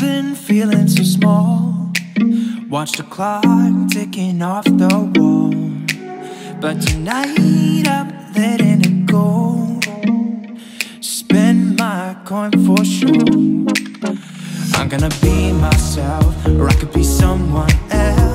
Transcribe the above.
been feeling so small. Watch the clock ticking off the wall. But tonight I'm letting it go. Spend my coin for sure. I'm gonna be myself, or I could be someone else.